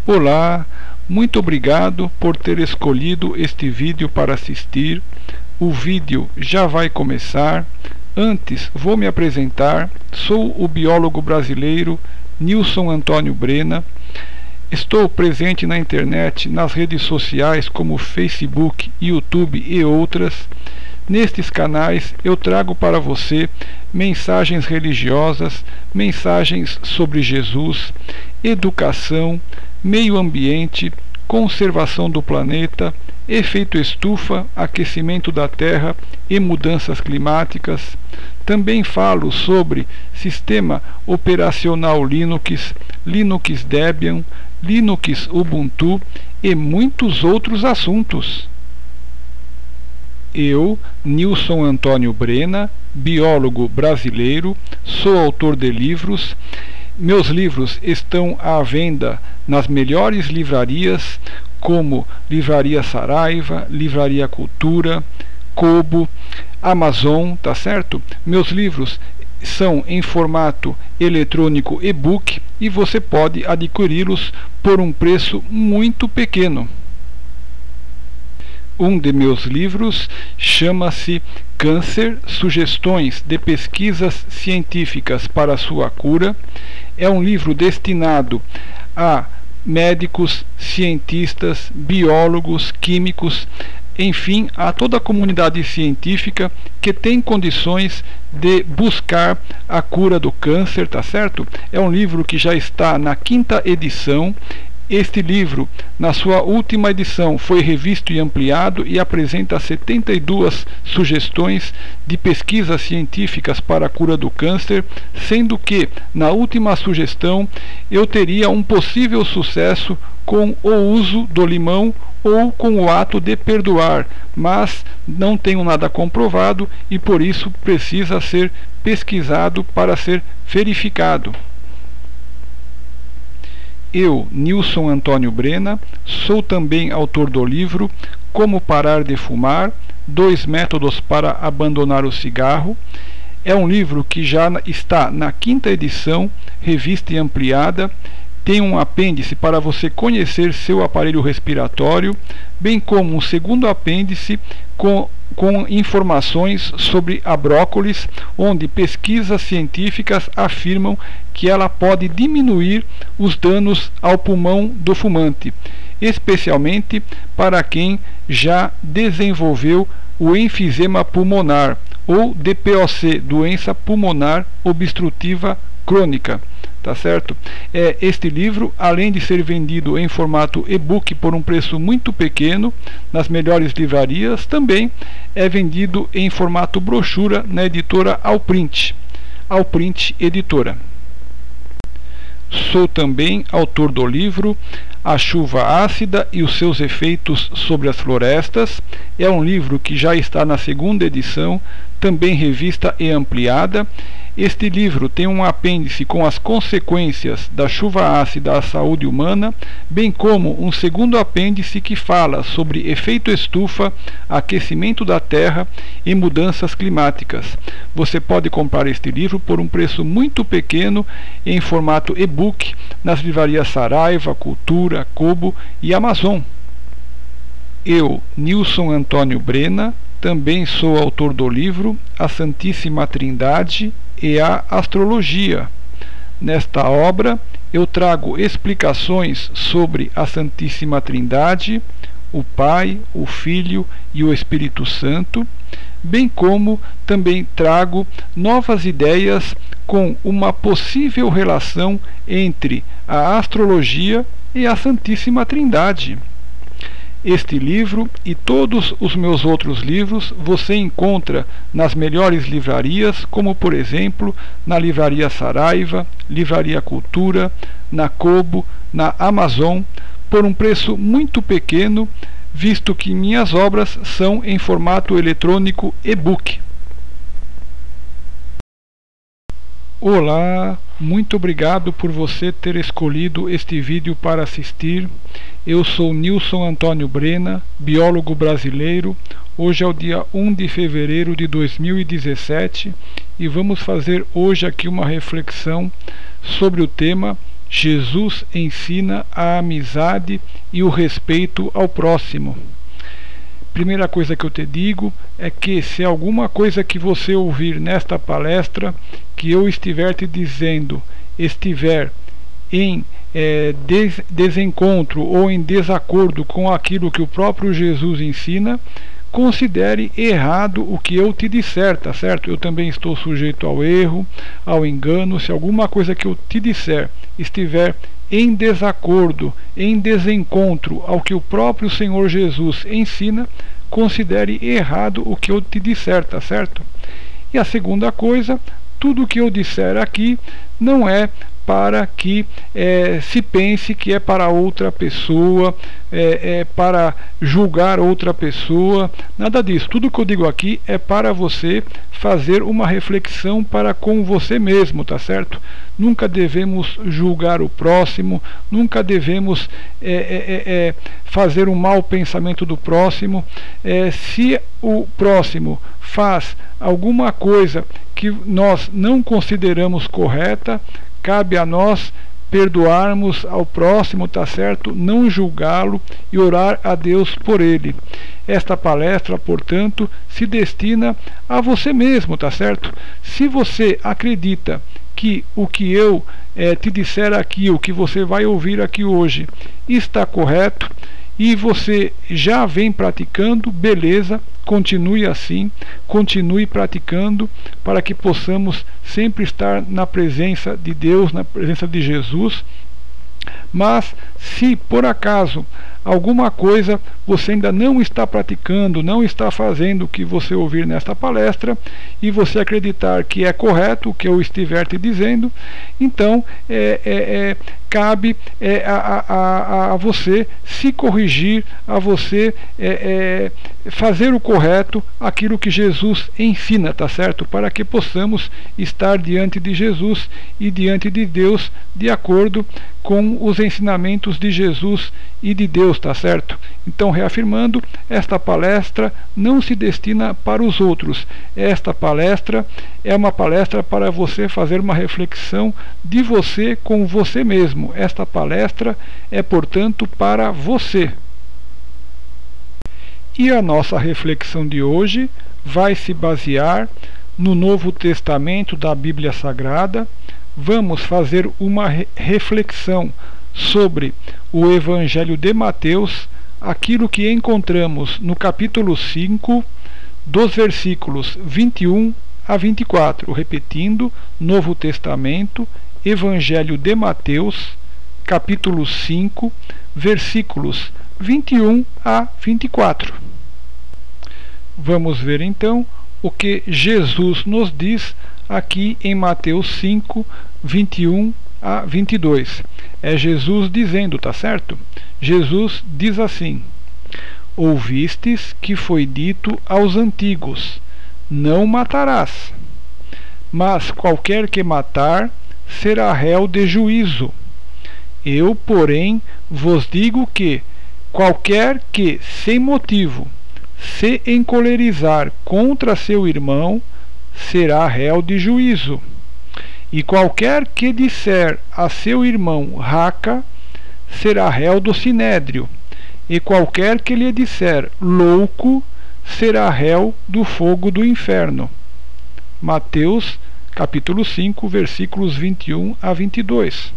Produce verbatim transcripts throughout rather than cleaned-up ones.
Olá, muito obrigado por ter escolhido este vídeo para assistir. O vídeo já vai começar. Antes, vou me apresentar. Sou o biólogo brasileiro Nilson Antônio Brena. Estou presente na internet, nas redes sociais como Facebook, YouTube e outras. Nestes canais eu trago para você mensagens religiosas, mensagens sobre Jesus, educação, meio ambiente, conservação do planeta, efeito estufa, aquecimento da Terra e mudanças climáticas. Também falo sobre sistema operacional Linux, Linux Debian, Linux Ubuntu e muitos outros assuntos. Eu, Nilson Antônio Brena, biólogo brasileiro, sou autor de livros. Meus livros estão à venda nas melhores livrarias, como Livraria Saraiva, Livraria Cultura, Kobo, Amazon, tá certo? Meus livros são em formato eletrônico e-book e você pode adquiri-los por um preço muito pequeno. Um de meus livros chama-se Câncer, Sugestões de Pesquisas Científicas para Sua Cura. É um livro destinado a médicos, cientistas, biólogos, químicos, enfim, a toda a comunidade científica que tem condições de buscar a cura do câncer, tá certo? É um livro que já está na quinta edição. Este livro, na sua última edição, foi revisto e ampliado e apresenta setenta e duas sugestões de pesquisas científicas para a cura do câncer, sendo que, na última sugestão, eu teria um possível sucesso com o uso do limão ou com o ato de perdoar, mas não tenho nada comprovado e por isso precisa ser pesquisado para ser verificado. Eu, Nilson Antônio Brena, sou também autor do livro Como Parar de Fumar, Dois Métodos para Abandonar o Cigarro. É um livro que já está na quinta edição, revista e ampliada. Tem um apêndice para você conhecer seu aparelho respiratório, bem como um segundo apêndice com, com informações sobre a brócolis, onde pesquisas científicas afirmam que ela pode diminuir os danos ao pulmão do fumante, especialmente para quem já desenvolveu o enfisema pulmonar, ou D P O C, doença pulmonar obstrutiva crônica. Tá certo? É, este livro, além de ser vendido em formato e-book por um preço muito pequeno nas melhores livrarias, também é vendido em formato brochura na editora Alprint, Alprint Editora. Sou também autor do livro A Chuva Ácida e os Seus Efeitos sobre as Florestas. É um livro que já está na segunda edição, também revista e ampliada. Este livro tem um apêndice com as consequências da chuva ácida à saúde humana, bem como um segundo apêndice que fala sobre efeito estufa, aquecimento da Terra e mudanças climáticas. Você pode comprar este livro por um preço muito pequeno em formato e-book nas livrarias Saraiva, Cultura, Kobo e Amazon. Eu, Nilson Antônio Brena, também sou autor do livro A Santíssima Trindade e a Astrologia. Nesta obra eu trago explicações sobre a Santíssima Trindade, o Pai, o Filho e o Espírito Santo, bem como também trago novas ideias com uma possível relação entre a astrologia e a Santíssima Trindade. Este livro e todos os meus outros livros você encontra nas melhores livrarias, como por exemplo na Livraria Saraiva, Livraria Cultura, na Kobo, na Amazon, por um preço muito pequeno, visto que minhas obras são em formato eletrônico e-book. Olá, muito obrigado por você ter escolhido este vídeo para assistir. Eu sou Nilson Antônio Brena, biólogo brasileiro. Hoje é o dia um de fevereiro de dois mil e dezessete e vamos fazer hoje aqui uma reflexão sobre o tema Jesus ensina a amizade e o respeito ao próximo. Primeira coisa que eu te digo é que se alguma coisa que você ouvir nesta palestra que eu estiver te dizendo estiver em é, des desencontro ou em desacordo com aquilo que o próprio Jesus ensina, considere errado o que eu te disser, tá certo? Eu também estou sujeito ao erro, ao engano. Se alguma coisa que eu te disser estiver em desacordo, em desencontro ao que o próprio Senhor Jesus ensina, considere errado o que eu te disser, tá certo? E a segunda coisa, tudo que eu disser aqui não é para que é, se pense que é para outra pessoa, é, é para julgar outra pessoa, nada disso. Tudo que eu digo aqui é para você fazer uma reflexão para com você mesmo, tá certo? Nunca devemos julgar o próximo, nunca devemos é, é, é, fazer um mau pensamento do próximo. É, se o próximo faz alguma coisa que nós não consideramos correta, cabe a nós perdoarmos ao próximo, tá certo? Não julgá-lo e orar a Deus por ele. Esta palestra, portanto, se destina a você mesmo, tá certo? Se você acredita que o que eu eh, te disser aqui, o que você vai ouvir aqui hoje, está correto e você já vem praticando, beleza, continue assim, continue praticando para que possamos sempre estar na presença de Deus, na presença de Jesus. Mas se por acaso alguma coisa você ainda não está praticando, não está fazendo o que você ouvir nesta palestra e você acreditar que é correto o que eu estiver te dizendo, então é, é, é, cabe é, a, a, a você se corrigir, a você é, é, fazer o correto, aquilo que Jesus ensina, tá certo? Para que possamos estar diante de Jesus e diante de Deus de acordo com os ensinamentos de Jesus e de Deus, tá certo? Então, reafirmando, esta palestra não se destina para os outros. Esta palestra é uma palestra para você fazer uma reflexão de você com você mesmo. Esta palestra é, portanto, para você. E a nossa reflexão de hoje vai se basear no Novo Testamento da Bíblia Sagrada. Vamos fazer uma re reflexão sobre o Evangelho de Mateus, aquilo que encontramos no capítulo cinco, dos versículos vinte e um a vinte e quatro. Repetindo, Novo Testamento, Evangelho de Mateus, capítulo cinco, versículos vinte e um a vinte e quatro. Vamos ver então o que Jesus nos diz aqui em Mateus cinco, vinte e um a vinte e dois. É Jesus dizendo, tá certo? Jesus diz assim: ouvistes que foi dito aos antigos, não matarás, mas qualquer que matar será réu de juízo. Eu, porém, vos digo que qualquer que, sem motivo, se encolerizar contra seu irmão, será réu de juízo. E qualquer que disser a seu irmão raca, será réu do sinédrio. E qualquer que lhe disser louco, será réu do fogo do inferno. Mateus, capítulo cinco, versículos vinte e um a vinte e dois.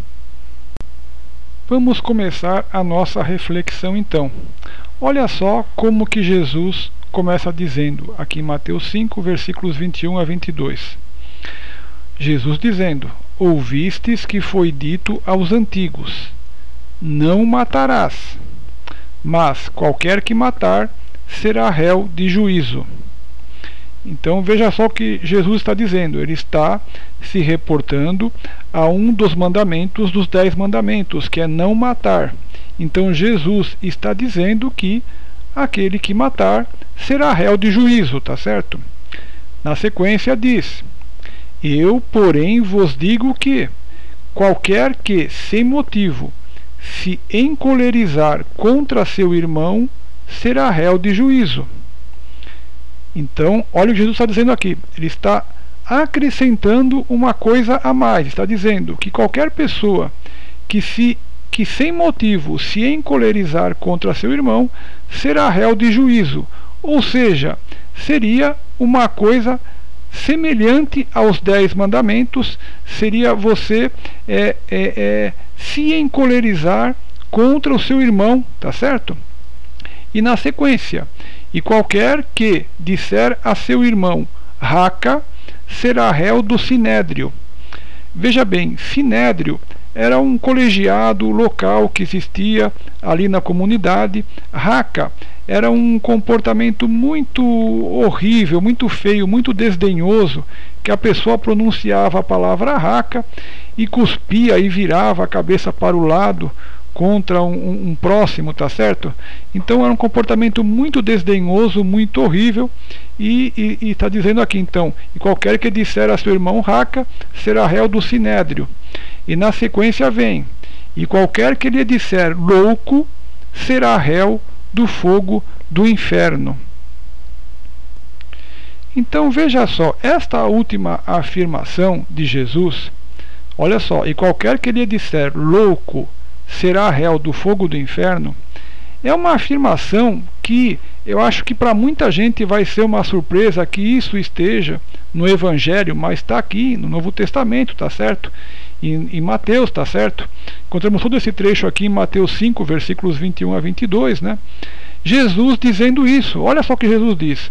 Vamos começar a nossa reflexão então. Olha só como que Jesus começa dizendo, aqui em Mateus cinco, versículos vinte e um a vinte e dois. Jesus dizendo: ouvistes que foi dito aos antigos, não matarás, mas qualquer que matar será réu de juízo. Então veja só o que Jesus está dizendo. Ele está se reportando a um dos mandamentos dos dez mandamentos, que é não matar. Então Jesus está dizendo que aquele que matar será réu de juízo, tá certo? Na sequência diz: eu, porém, vos digo que qualquer que, sem motivo, se encolerizar contra seu irmão, será réu de juízo. Então, olha o que Jesus está dizendo aqui. Ele está acrescentando uma coisa a mais. Está dizendo que qualquer pessoa que se que sem motivo se encolerizar contra seu irmão será réu de juízo, ou seja, seria uma coisa semelhante aos dez mandamentos, seria você é, é, é, se encolerizar contra o seu irmão, tá certo? E na sequência, e qualquer que disser a seu irmão raca, será réu do sinédrio. Veja bem, sinédrio era um colegiado local que existia ali na comunidade. Raca era um comportamento muito horrível, muito feio, muito desdenhoso, que a pessoa pronunciava a palavra raca e cuspia e virava a cabeça para o lado contra um, um, um próximo, tá certo? Então era um comportamento muito desdenhoso, muito horrível, e está dizendo aqui então, e qualquer que disser a seu irmão raca, será réu do sinédrio. E na sequência vem, e qualquer que lhe disser louco, será réu do fogo do inferno. Então veja só, esta última afirmação de Jesus, olha só, e qualquer que lhe disser louco, será réu do fogo do inferno, é uma afirmação que eu acho que para muita gente vai ser uma surpresa que isso esteja no Evangelho, mas está aqui no Novo Testamento, tá certo? Em, em Mateus, tá certo? Encontramos todo esse trecho aqui em Mateus cinco, versículos vinte e um a vinte e dois, né? Jesus dizendo isso, olha só o que Jesus diz: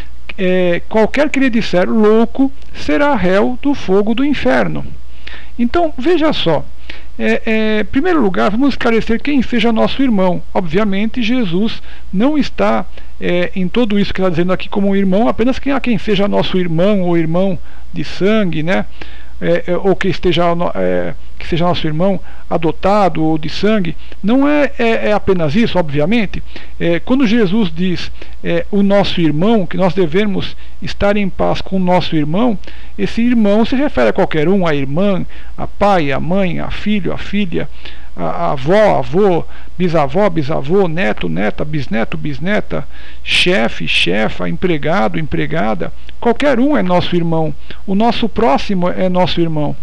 é, qualquer que lhe disser louco será réu do fogo do inferno. Então, veja só, É, é, em primeiro lugar, vamos esclarecer quem seja nosso irmão. Obviamente, Jesus não está é, em tudo isso que está dizendo aqui como irmão, apenas quem, a quem seja nosso irmão ou irmão de sangue, né? É, é, ou que esteja, é, que seja nosso irmão adotado ou de sangue. Não é, é, é apenas isso, obviamente. É, quando Jesus diz é, o nosso irmão, que nós devemos estar em paz com o nosso irmão, esse irmão se refere a qualquer um, a irmã, a pai, a mãe, a filho, a filha, a, a avó, avô, bisavó, bisavô, neto, neta, bisneto, bisneta, chefe, chefa, empregado, empregada. Qualquer um é nosso irmão. O nosso próximo é nosso irmão.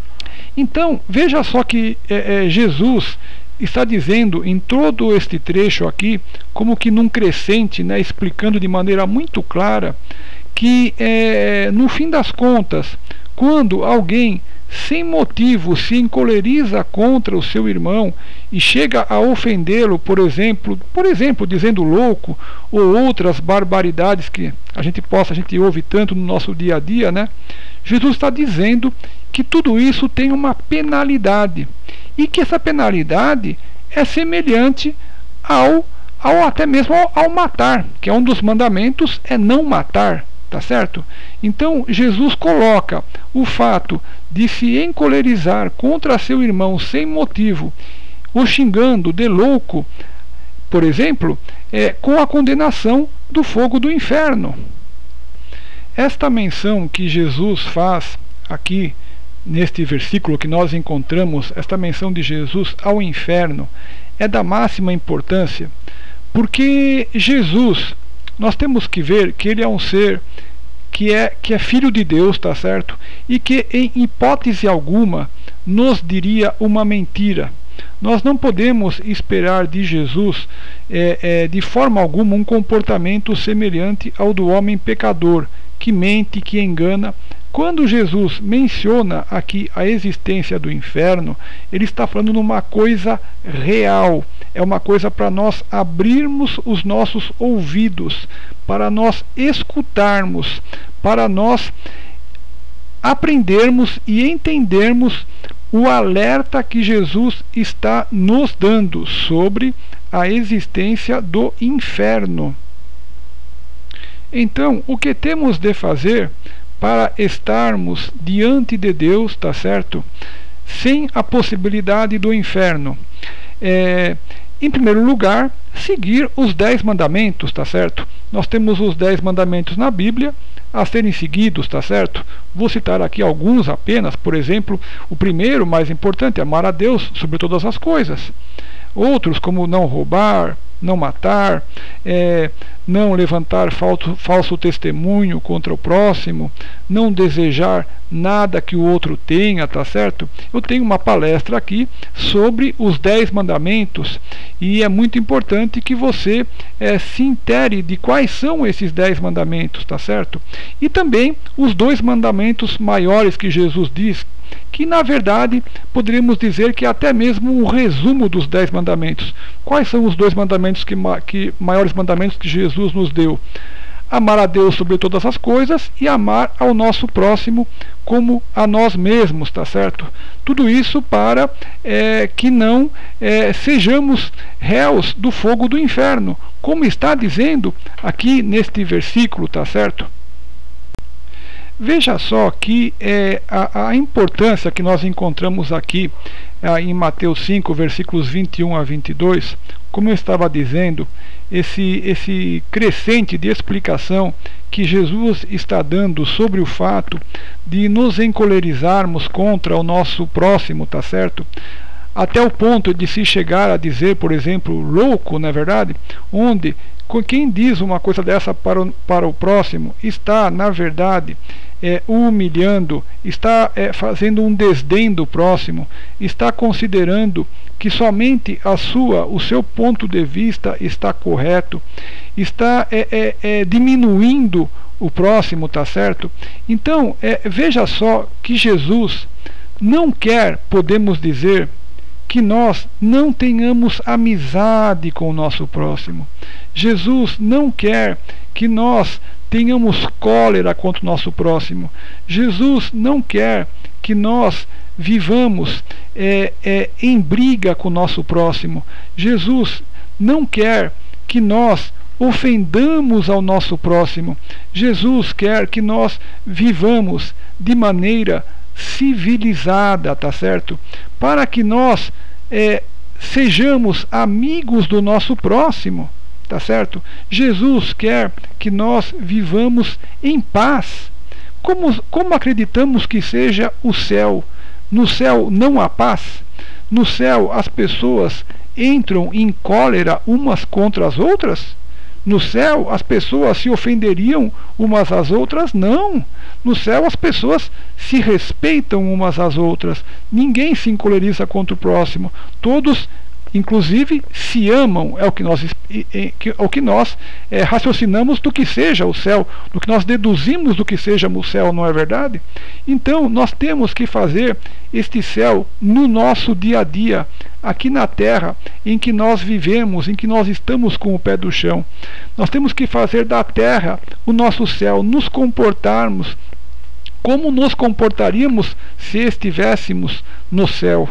Então, veja só que é, é, Jesus está dizendo em todo este trecho aqui, como que num crescente, né, explicando de maneira muito clara, que é, no fim das contas, quando alguém sem motivo se encoleriza contra o seu irmão e chega a ofendê-lo, por exemplo, por exemplo, dizendo louco ou outras barbaridades que a gente possa, a gente ouve tanto no nosso dia a dia, né? Jesus está dizendo que tudo isso tem uma penalidade e que essa penalidade é semelhante ao, ao até mesmo ao, ao matar, que é um dos mandamentos, é não matar. Tá certo? Então Jesus coloca o fato de se encolerizar contra seu irmão sem motivo, o xingando de louco, por exemplo, é, com a condenação do fogo do inferno. Esta menção que Jesus faz aqui neste versículo que nós encontramos, esta menção de Jesus ao inferno, é da máxima importância, porque Jesus, nós temos que ver que ele é um ser que é, que é filho de Deus, tá certo? E que em hipótese alguma nos diria uma mentira. Nós não podemos esperar de Jesus é, é, de forma alguma um comportamento semelhante ao do homem pecador, que mente, que engana. Quando Jesus menciona aqui a existência do inferno, ele está falando numa coisa real. É uma coisa para nós abrirmos os nossos ouvidos, para nós escutarmos, para nós aprendermos e entendermos o alerta que Jesus está nos dando sobre a existência do inferno. Então, o que temos de fazer para estarmos diante de Deus, tá certo? Sem a possibilidade do inferno? É, em primeiro lugar, seguir os dez mandamentos, tá certo? Nós temos os dez mandamentos na Bíblia a serem seguidos, tá certo? Vou citar aqui alguns apenas. Por exemplo, o primeiro, mais importante, é amar a Deus sobre todas as coisas. Outros, como não roubar, não matar, é, não levantar falso, falso testemunho contra o próximo, não desejar nada que o outro tenha, tá certo? Eu tenho uma palestra aqui sobre os dez mandamentos e é muito importante que você é, se intere de quais são esses dez mandamentos, tá certo? E também os dois mandamentos maiores que Jesus diz, que na verdade poderíamos dizer que é até mesmo um resumo dos dez mandamentos. Quais são os dois mandamentos que, que maiores mandamentos que Jesus nos deu? Amar a Deus sobre todas as coisas e amar ao nosso próximo como a nós mesmos, tá certo? Tudo isso para é, que não é, sejamos réus do fogo do inferno, como está dizendo aqui neste versículo, tá certo? Veja só que é, a, a importância que nós encontramos aqui é, em Mateus cinco, versículos vinte e um a vinte e dois, como eu estava dizendo, esse, esse crescente de explicação que Jesus está dando sobre o fato de nos encolerizarmos contra o nosso próximo, tá certo? Até o ponto de se chegar a dizer, por exemplo, louco, não é verdade? Onde quem diz uma coisa dessa para o, para o próximo está, na verdade, é, o humilhando, está é, fazendo um desdém do próximo, está considerando que somente a sua, o seu ponto de vista está correto, está é, é, é, diminuindo o próximo, tá certo? Então, é, veja só que Jesus não quer, podemos dizer, que nós não tenhamos amizade com o nosso próximo. Jesus não quer que nós tenhamos cólera contra o nosso próximo. Jesus não quer que nós vivamos é, é, em briga com o nosso próximo. Jesus não quer que nós ofendamos ao nosso próximo. Jesus quer que nós vivamos de maneira civilizada, tá certo? Para que nós é, sejamos amigos do nosso próximo, tá certo? Jesus quer que nós vivamos em paz. Como, como acreditamos que seja o céu? No céu não há paz? No céu as pessoas entram em cólera umas contra as outras? No céu as pessoas se ofenderiam umas às outras? Não! No céu as pessoas se respeitam umas às outras. Ninguém se encoleriza contra o próximo. Todos, inclusive, se amam. É o que nós, é o que nós é, raciocinamos do que seja o céu, do que nós deduzimos do que seja o céu, não é verdade? Então nós temos que fazer este céu no nosso dia a dia, aqui na terra em que nós vivemos, em que nós estamos com o pé do chão. Nós temos que fazer da terra o nosso céu, nos comportarmos como nos comportaríamos se estivéssemos no céu.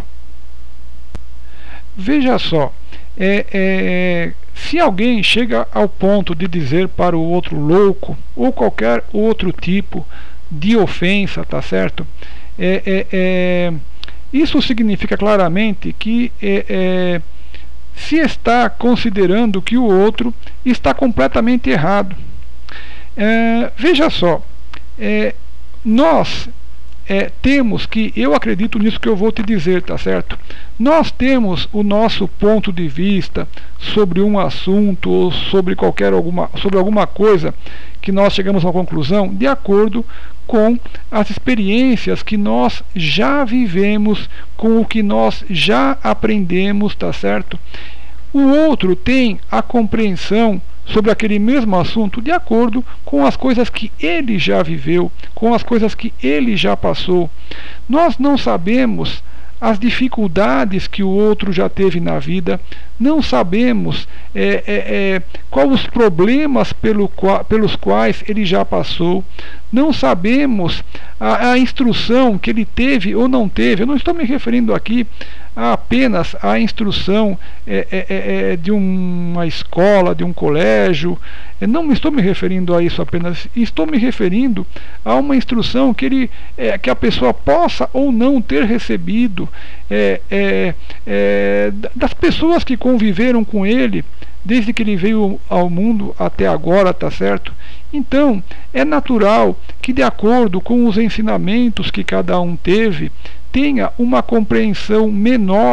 Veja só, é, é, se alguém chega ao ponto de dizer para o outro louco, ou qualquer outro tipo de ofensa, tá certo? É, é, é, isso significa claramente que é, é, se está considerando que o outro está completamente errado. É, veja só, é, nós é, temos que, eu acredito nisso que eu vou te dizer, tá certo? Nós temos o nosso ponto de vista sobre um assunto ou sobre qualquer alguma, sobre alguma coisa que nós chegamos a uma conclusão de acordo com as experiências que nós já vivemos, com o que nós já aprendemos, tá certo? O outro tem a compreensão sobre aquele mesmo assunto de acordo com as coisas que ele já viveu, com as coisas que ele já passou. Nós não sabemos as dificuldades que o outro já teve na vida, não sabemos é, é, é, quais os problemas pelo qua, pelos quais ele já passou, não sabemos a, a instrução que ele teve ou não teve. Eu não estou me referindo aqui a apenas a instrução é, é, é, de uma escola, de um colégio. Eu não me estou me referindo a isso apenas, estou me referindo a uma instrução que, ele, é, que a pessoa possa ou não ter recebido é, é, é, das pessoas que conviveram com ele desde que ele veio ao mundo até agora, tá certo? Então, é natural que, de acordo com os ensinamentos que cada um teve, tenha uma compreensão menor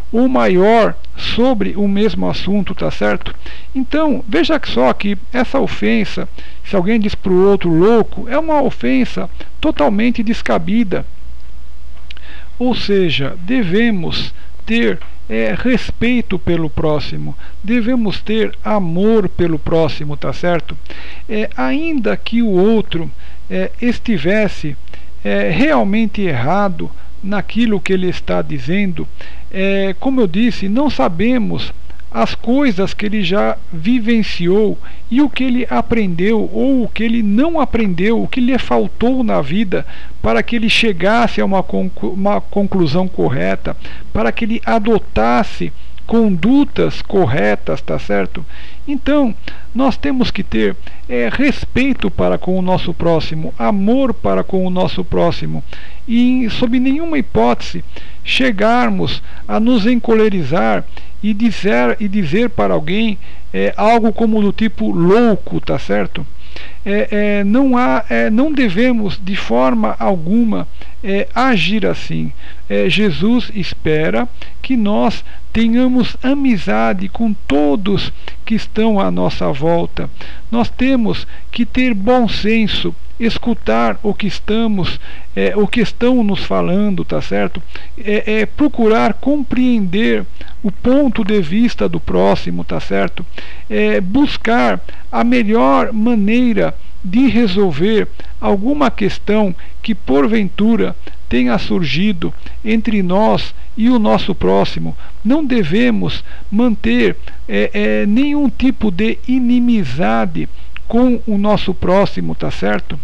ou maior sobre o mesmo assunto, tá certo? Então, veja só que essa ofensa, se alguém diz para o outro louco, é uma ofensa totalmente descabida. Ou seja, devemos ter é, respeito pelo próximo, devemos ter amor pelo próximo, tá certo? É, ainda que o outro é, estivesse é, realmente errado naquilo que ele está dizendo, é, como eu disse, não sabemos as coisas que ele já vivenciou e o que ele aprendeu ou o que ele não aprendeu, o que lhe faltou na vida para que ele chegasse a uma, conclu uma conclusão correta, para que ele adotasse condutas corretas, tá certo? Então, nós temos que ter é, respeito para com o nosso próximo, amor para com o nosso próximo, e sob nenhuma hipótese chegarmos a nos encolerizar e dizer, e dizer para alguém é, algo como do tipo louco, tá certo? É, é, não, há, é, não devemos de forma alguma é, agir assim. É, Jesus espera que nós tenhamos amizade com todos que estão à nossa volta. Nós temos que ter bom senso, escutar o que estamos, é, o que estão nos falando, tá certo? É, é procurar compreender o ponto de vista do próximo, tá certo? É buscar a melhor maneira de resolver alguma questão que porventura tenha surgido entre nós e o nosso próximo. Não devemos manter é, é, nenhum tipo de inimizade com o nosso próximo, tá certo?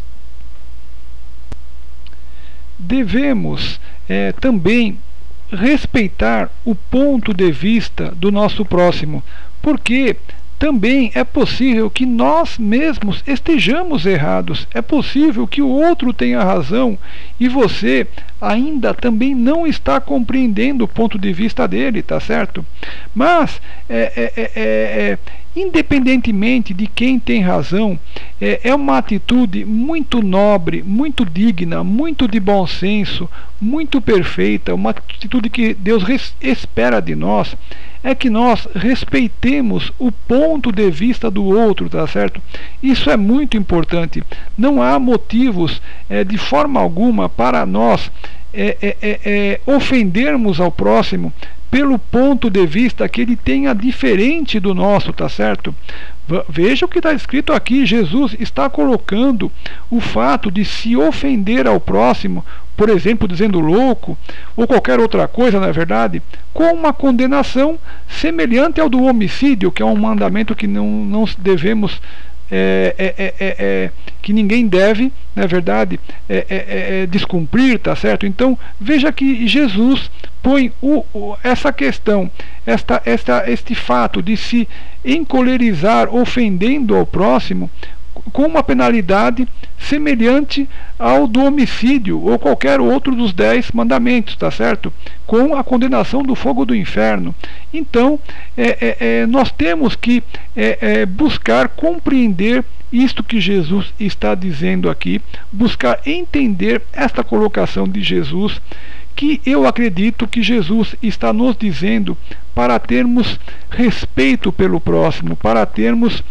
Devemos é, também respeitar o ponto de vista do nosso próximo, porque também é possível que nós mesmos estejamos errados, é possível que o outro tenha razão e você ainda também não está compreendendo o ponto de vista dele, tá certo? Mas é, é, é, é, independentemente de quem tem razão, é, é uma atitude muito nobre, muito digna, muito de bom senso, muito perfeita, uma atitude que Deus espera de nós, é que nós respeitemos o ponto de vista do outro, tá certo? Isso é muito importante. Não há motivos é, de forma alguma para nós é, é, é, é, ofendermos ao próximo pelo ponto de vista que ele tenha diferente do nosso, tá certo? Veja o que está escrito aqui. Jesus está colocando o fato de se ofender ao próximo, por exemplo, dizendo louco, ou qualquer outra coisa, na verdade, com uma condenação semelhante ao do homicídio, que é um mandamento que não, não devemos É, é, é, é, que ninguém deve, na verdade, é, é, é, descumprir, tá certo? Então veja que Jesus põe o, o, essa questão, esta, esta, este fato de se encolerizar ofendendo ao próximo com uma penalidade semelhante ao do homicídio ou qualquer outro dos dez mandamentos, tá certo? Com a condenação do fogo do inferno. Então é, é, é, nós temos que é, é, buscar compreender isto que Jesus está dizendo aqui, buscar entender esta colocação de Jesus, que eu acredito que Jesus está nos dizendo para termos respeito pelo próximo, para termos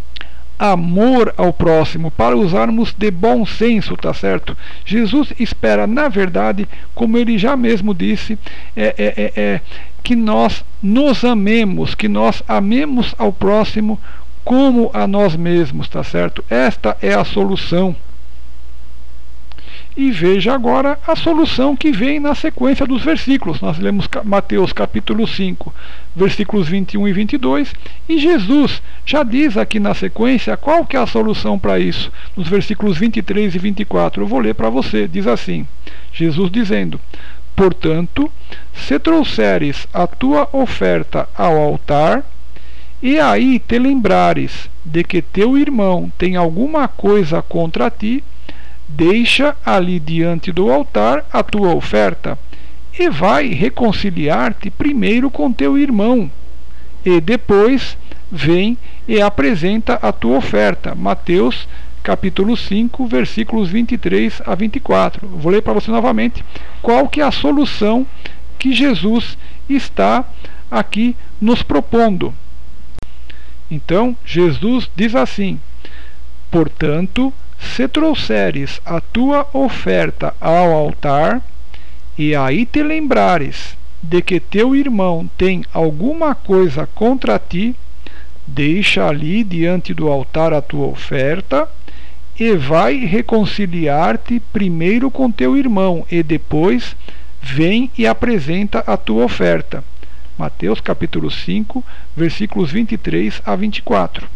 amor ao próximo, para usarmos de bom senso, tá certo? Jesus espera, na verdade, como ele já mesmo disse, é, é, é, é, que nós nos amemos, que nós amemos ao próximo como a nós mesmos, tá certo? Esta é a solução. E veja agora a solução que vem na sequência dos versículos. Nós lemos Mateus capítulo cinco, versículos vinte e um e vinte e dois, e Jesus já diz aqui na sequência qual que é a solução para isso. Nos versículos vinte e três e vinte e quatro, eu vou ler para você. Diz assim, Jesus dizendo: portanto, se trouxeres a tua oferta ao altar, e aí te lembrares de que teu irmão tem alguma coisa contra ti, deixa ali diante do altar a tua oferta, e vai reconciliar-te primeiro com teu irmão, e depois vem e apresenta a tua oferta. Mateus capítulo cinco, versículos vinte e três a vinte e quatro. Vou ler para você novamente qual que é a solução que Jesus está aqui nos propondo. Então, Jesus diz assim: portanto, se trouxeres a tua oferta ao altar, e aí te lembrares de que teu irmão tem alguma coisa contra ti, deixa ali diante do altar a tua oferta, e vai reconciliar-te primeiro com teu irmão, e depois vem e apresenta a tua oferta. Mateus capítulo cinco, versículos vinte e três a vinte e quatro.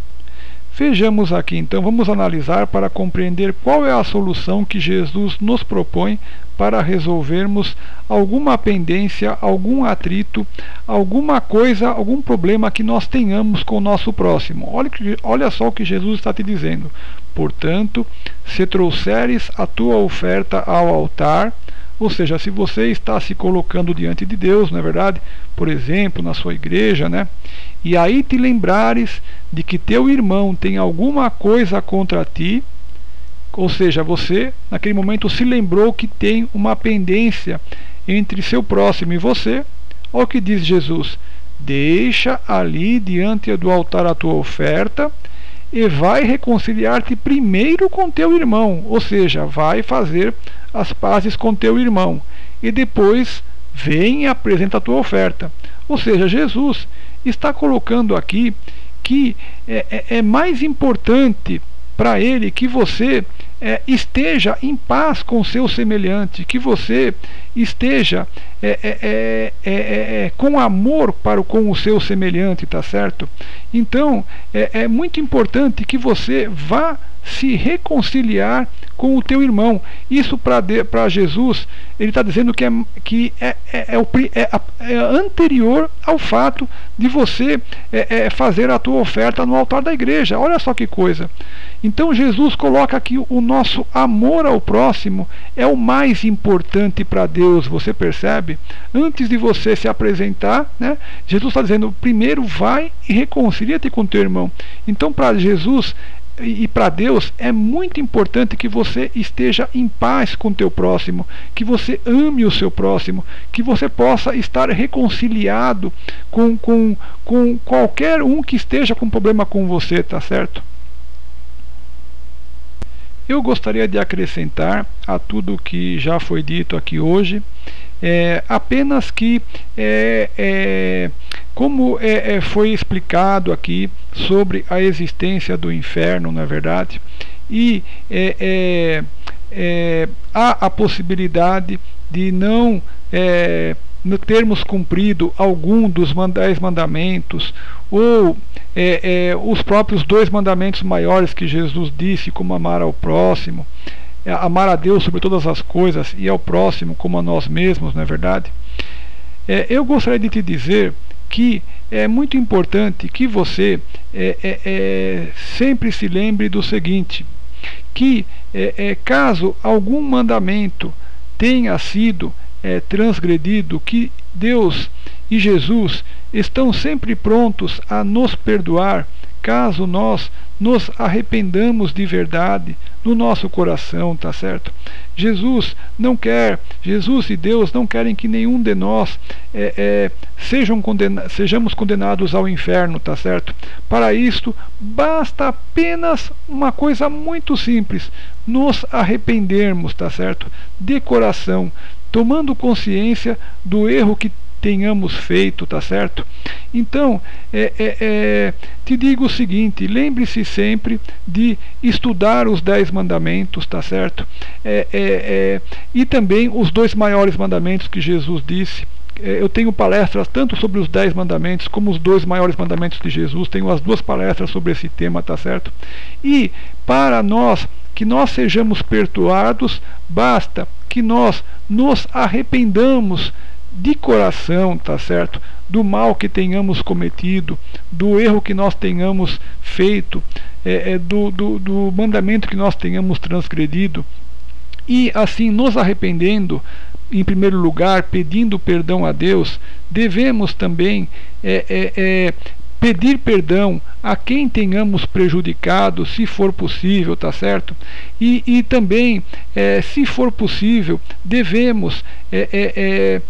Vejamos aqui então, vamos analisar para compreender qual é a solução que Jesus nos propõe para resolvermos alguma pendência, algum atrito, alguma coisa, algum problema que nós tenhamos com o nosso próximo. Olha, olha só o que Jesus está te dizendo. Portanto, se trouxeres a tua oferta ao altar, ou seja, se você está se colocando diante de Deus, não é verdade? Por exemplo, na sua igreja, né? E aí te lembrares de que teu irmão tem alguma coisa contra ti, ou seja, você naquele momento se lembrou que tem uma pendência entre seu próximo e você. Olha o que diz Jesus: deixa ali diante do altar a tua oferta, e vai reconciliar-te primeiro com teu irmão, ou seja, vai fazer as pazes com teu irmão, e depois vem e apresenta a tua oferta. Ou seja, Jesus está colocando aqui que é, é, é mais importante para ele que você é, esteja em paz com o seu semelhante, que você esteja é, é, é, é, é, com amor para com o seu semelhante, tá certo? Então é, é muito importante que você vá se reconciliar com o teu irmão. Isso para Jesus, ele está dizendo que, é, que é, é, é, o, é, é anterior ao fato de você é, é, fazer a tua oferta no altar da igreja. Olha só que coisa. Então Jesus coloca aqui o nosso amor ao próximo é o mais importante para Deus, você percebe? Antes de você se apresentar, né, Jesus está dizendo, primeiro vai e reconcilia-te com teu irmão. Então para Jesus e para Deus é muito importante que você esteja em paz com o teu próximo, que você ame o seu próximo, que você possa estar reconciliado com, com, com qualquer um que esteja com problema com você, tá certo? Eu gostaria de acrescentar a tudo que já foi dito aqui hoje, é, apenas que é, é, como é, é, foi explicado aqui sobre a existência do inferno, não é verdade? E é, é, é, há a possibilidade de não é, termos cumprido algum dos dez mandamentos, ou é, é, os próprios dois mandamentos maiores que Jesus disse, como amar ao próximo, amar a Deus sobre todas as coisas e ao próximo como a nós mesmos, não é verdade? É, eu gostaria de te dizer que é muito importante que você é, é, é, sempre se lembre do seguinte, que é, é, caso algum mandamento tenha sido é, transgredido, que Deus e Jesus estão sempre prontos a nos perdoar, caso nós nos arrependamos de verdade no nosso coração, tá certo? Jesus não quer, Jesus e Deus não querem que nenhum de nós é, é, sejam condena, sejamos condenados ao inferno, tá certo? Para isto basta apenas uma coisa muito simples, nos arrependermos, tá certo? De coração, tomando consciência do erro que tenhamos feito, tá certo? Então, é, é, é, te digo o seguinte, lembre-se sempre de estudar os dez mandamentos, tá certo? É, é, é, e também os dois maiores mandamentos que Jesus disse. É, eu tenho palestras tanto sobre os dez mandamentos como os dois maiores mandamentos de Jesus, tenho as duas palestras sobre esse tema, tá certo? E para nós, que nós sejamos perdoados, basta que nós nos arrependamos de coração, tá certo? Do mal que tenhamos cometido, do erro que nós tenhamos feito, é, é, do, do, do mandamento que nós tenhamos transgredido, e assim nos arrependendo, em primeiro lugar, pedindo perdão a Deus, devemos também é, é, é, pedir perdão a quem tenhamos prejudicado, se for possível, tá certo? E, e também, é, se for possível, devemos é, é, é,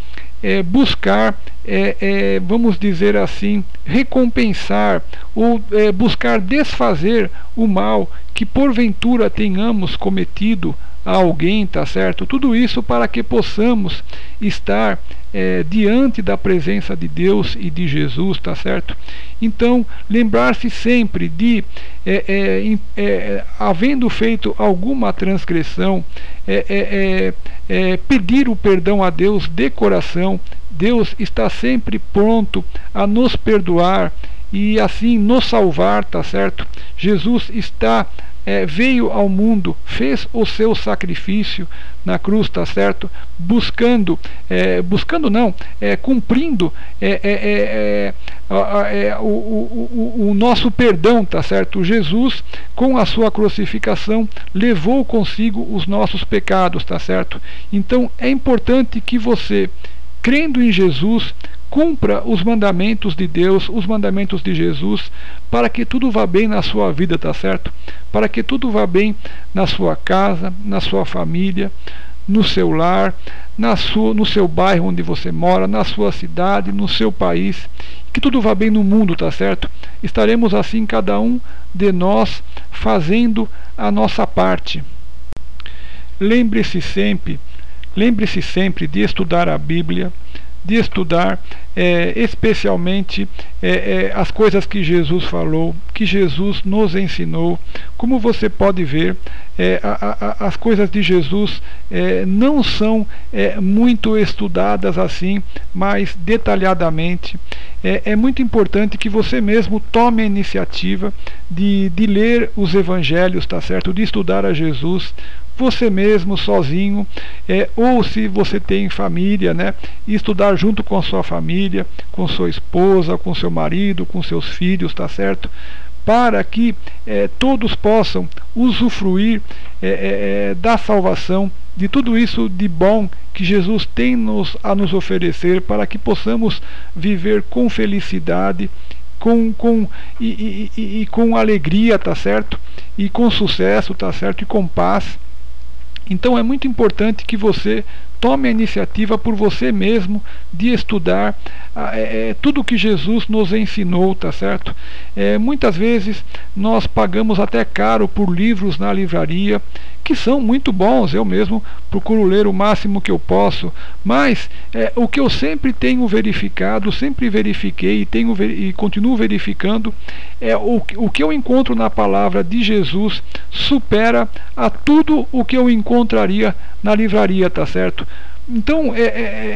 é, buscar, é, é, vamos dizer assim, recompensar ou é, buscar desfazer o mal que porventura tenhamos cometido a alguém, tá certo? Tudo isso para que possamos estar é, diante da presença de Deus e de Jesus, tá certo? Então, lembrar-se sempre de, é, é, é, havendo feito alguma transgressão, é, é, é, pedir o perdão a Deus de coração. Deus está sempre pronto a nos perdoar e assim nos salvar, tá certo? Jesus está É, veio ao mundo, fez o seu sacrifício na cruz, tá certo? Buscando, é, buscando não, é, cumprindo é, é, é, é, é, o, o, o nosso perdão, tá certo? Jesus, com a sua crucificação, levou consigo os nossos pecados, tá certo? Então é importante que você, crendo em Jesus, cumpra os mandamentos de Deus, os mandamentos de Jesus, para que tudo vá bem na sua vida, tá certo? Para que tudo vá bem na sua casa, na sua família, no seu lar, na sua, no seu bairro onde você mora, na sua cidade, no seu país, que tudo vá bem no mundo, tá certo? Estaremos assim, cada um de nós, fazendo a nossa parte. Lembre-se sempre, lembre-se sempre de estudar a Bíblia, de estudar é, especialmente é, é, as coisas que Jesus falou, que Jesus nos ensinou. Como você pode ver, é, a, a, as coisas de Jesus é, não são é, muito estudadas assim, mas detalhadamente. É, é muito importante que você mesmo tome a iniciativa de, de ler os evangelhos, tá certo? De estudar a Jesus, você mesmo, sozinho, é, ou se você tem família, né, estudar junto com a sua família, com sua esposa, com seu marido, com seus filhos, tá certo? Para que é, todos possam usufruir é, é, da salvação, de tudo isso de bom que Jesus tem nos, a nos oferecer, para que possamos viver com felicidade, com, com, e, e, e, e com alegria, tá certo? E com sucesso, tá certo? E com paz. Então é muito importante que você tome a iniciativa por você mesmo de estudar é, é, tudo que Jesus nos ensinou, tá certo? É, muitas vezes nós pagamos até caro por livros na livraria, que são muito bons, eu mesmo procuro ler o máximo que eu posso, mas é, o que eu sempre tenho verificado, sempre verifiquei e, tenho, e continuo verificando, é o, o que eu encontro na palavra de Jesus supera a tudo o que eu encontraria na livraria, tá certo? Então é,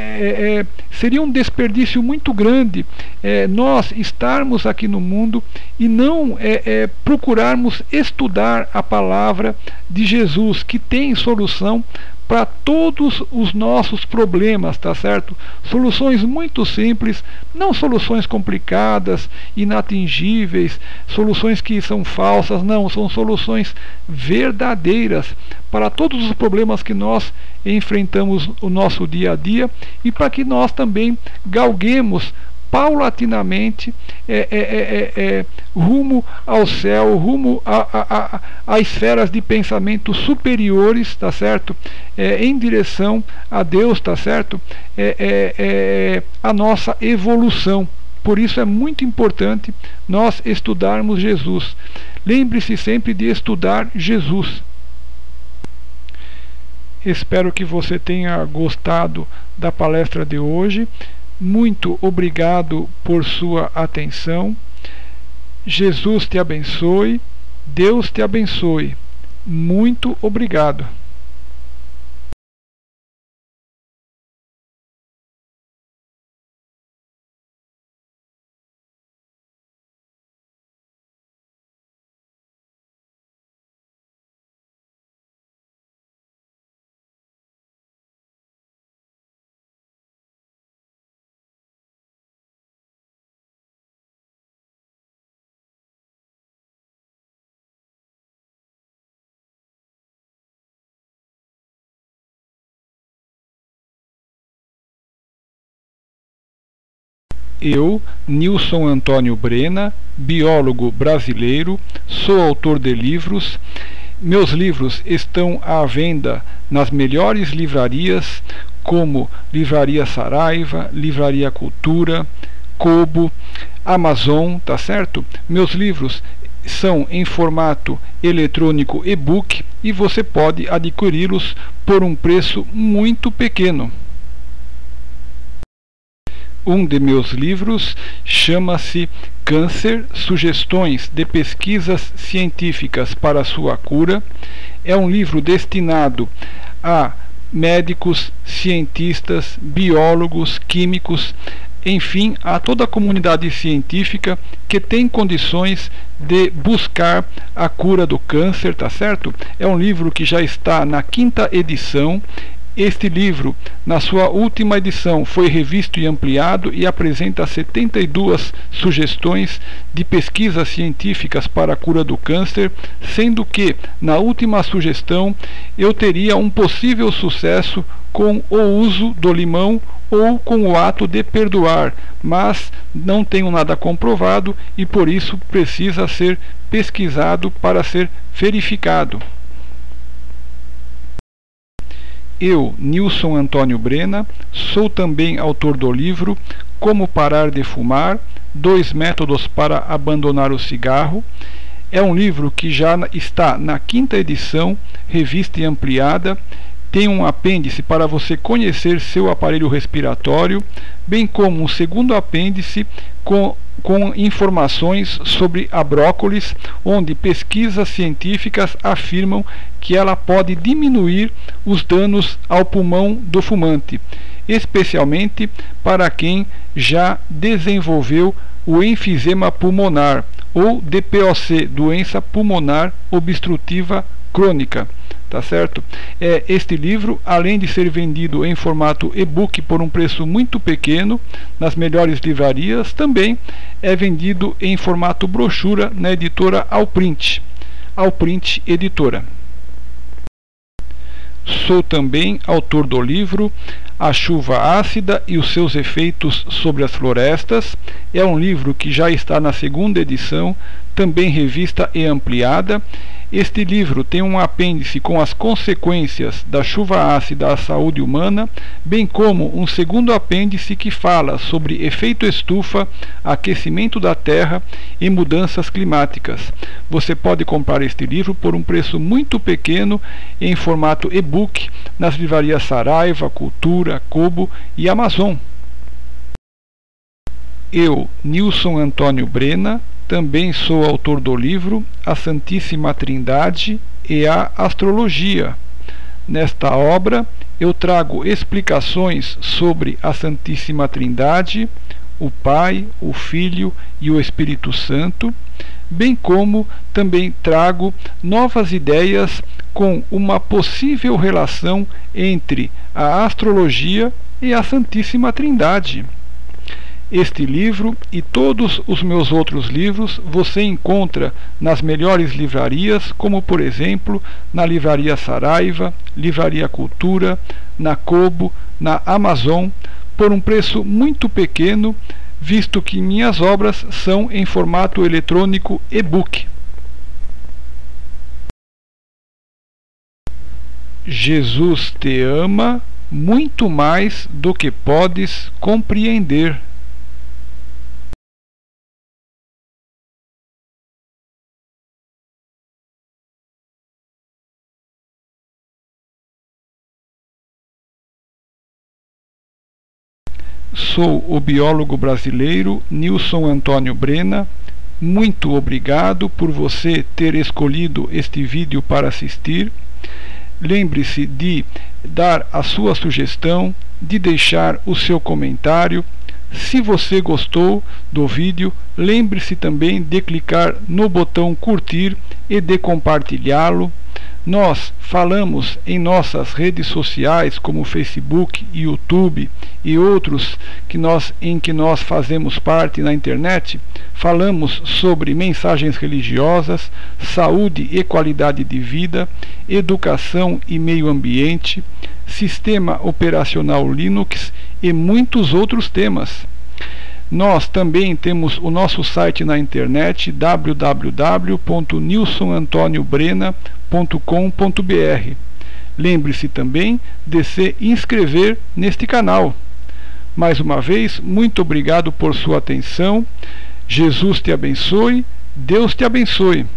é, é, seria um desperdício muito grande é, nós estarmos aqui no mundo e não é, é, procurarmos estudar a palavra de Jesus, que tem solução para todos os nossos problemas, tá certo? Soluções muito simples, não soluções complicadas, inatingíveis, soluções que são falsas, não, são soluções verdadeiras para todos os problemas que nós enfrentamos no nosso dia a dia e para que nós também galguemos paulatinamente é, é, é, é, rumo ao céu, rumo a, a, a, a esferas de pensamento superiores, tá certo? É, em direção a Deus, tá certo? É, é, é a nossa evolução. Por isso é muito importante nós estudarmos Jesus. Lembre-se sempre de estudar Jesus. Espero que você tenha gostado da palestra de hoje. Muito obrigado por sua atenção. Jesus te abençoe. Deus te abençoe. Muito obrigado. Eu, Nilson Antônio Brena, biólogo brasileiro, sou autor de livros. Meus livros estão à venda nas melhores livrarias como Livraria Saraiva, Livraria Cultura, Kobo, Amazon, tá certo? Meus livros são em formato eletrônico e-book e você pode adquiri-los por um preço muito pequeno. Um de meus livros chama-se Câncer, Sugestões de Pesquisas Científicas para Sua Cura. É um livro destinado a médicos, cientistas, biólogos, químicos, enfim, a toda a comunidade científica que tem condições de buscar a cura do câncer, tá certo? É um livro que já está na quinta edição. Este livro, na sua última edição, foi revisto e ampliado e apresenta setenta e duas sugestões de pesquisas científicas para a cura do câncer, sendo que, na última sugestão, eu teria um possível sucesso com o uso do limão ou com o ato de perdoar, mas não tenho nada comprovado e por isso precisa ser pesquisado para ser verificado. Eu, Nilson Antônio Brena, sou também autor do livro Como Parar de Fumar, Dois Métodos para Abandonar o Cigarro. É um livro que já está na quinta edição, revista e ampliada. Tem um apêndice para você conhecer seu aparelho respiratório, bem como um segundo apêndice com, com informações sobre a brócolis, onde pesquisas científicas afirmam que ela pode diminuir os danos ao pulmão do fumante, especialmente para quem já desenvolveu o enfisema pulmonar, ou D P O C, doença pulmonar obstrutiva crônica. Tá certo? É, este livro, além de ser vendido em formato e-book por um preço muito pequeno nas melhores livrarias, também é vendido em formato brochura na editora Alprint, Alprint Editora. Sou também autor do livro A Chuva Ácida e os Seus Efeitos sobre as Florestas. É um livro que já está na segunda edição, também revista e ampliada. Este livro tem um apêndice com as consequências da chuva ácida à saúde humana, bem como um segundo apêndice que fala sobre efeito estufa, aquecimento da terra e mudanças climáticas. Você pode comprar este livro por um preço muito pequeno em formato e-book nas livrarias Saraiva, Cultura, Kobo e Amazon. Eu, Nilson Antônio Brena, também sou autor do livro A Santíssima Trindade e a Astrologia. Nesta obra, eu trago explicações sobre a Santíssima Trindade, o Pai, o Filho e o Espírito Santo, bem como também trago novas ideias com uma possível relação entre a astrologia e a Santíssima Trindade. Este livro e todos os meus outros livros você encontra nas melhores livrarias, como por exemplo na Livraria Saraiva, Livraria Cultura, na Kobo, na Amazon, por um preço muito pequeno, visto que minhas obras são em formato eletrônico e-book. Jesus te ama muito mais do que podes compreender. Sou o biólogo brasileiro Nilson Antônio Brena. Muito obrigado por você ter escolhido este vídeo para assistir. Lembre-se de dar a sua sugestão, de deixar o seu comentário. Se você gostou do vídeo, lembre-se também de clicar no botão curtir e de compartilhá-lo. Nós falamos em nossas redes sociais como Facebook, YouTube e outros que nós, em que nós fazemos parte na internet. Falamos sobre mensagens religiosas, saúde e qualidade de vida, educação e meio ambiente, sistema operacional Linux e muitos outros temas. Nós também temos o nosso site na internet w w w ponto nilson antônio brena ponto com ponto b r. Lembre-se também de se inscrever neste canal. Mais uma vez, muito obrigado por sua atenção. Jesus te abençoe, Deus te abençoe.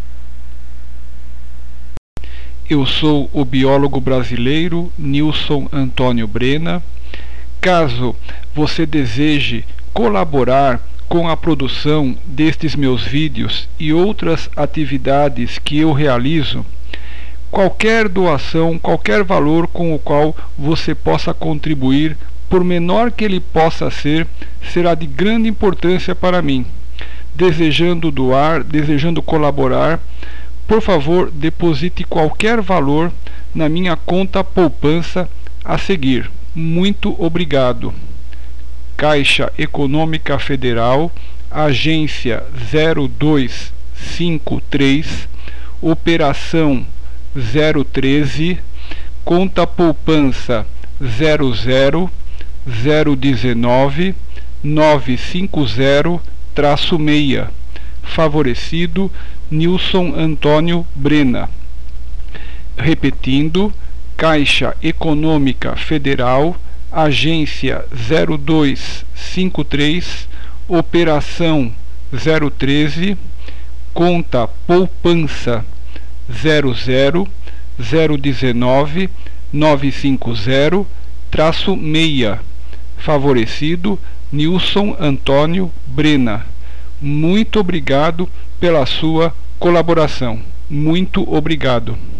Eu sou o biólogo brasileiro Nilson Antônio Brena. Caso você deseje colaborar com a produção destes meus vídeos e outras atividades que eu realizo, qualquer doação, qualquer valor com o qual você possa contribuir, por menor que ele possa ser, será de grande importância para mim. Desejando doar, desejando colaborar, por favor, deposite qualquer valor na minha conta poupança a seguir. Muito obrigado. Caixa Econômica Federal, agência zero dois cinco três, operação zero treze, conta poupança zero zero zero dezenove nove cinco zero seis, favorecido Nilson Antônio Brena. Repetindo, Caixa Econômica Federal, agência zero dois cinco três, operação zero treze, conta poupança zero zero zero dezenove nove cinco zero seis, favorecido Nilson Antônio Brena. Muito obrigado pela sua colaboração. Muito obrigado.